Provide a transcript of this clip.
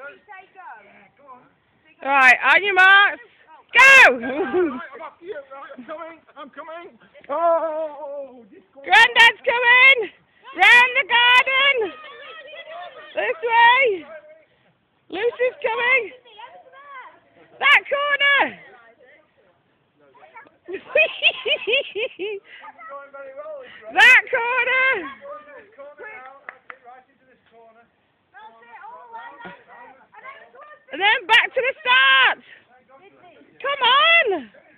Right, on your marks. Go! I'm coming. Oh! Grandad's coming! Round the garden! This way! Lucy's coming! That corner! That corner! And then back to the start! Come on!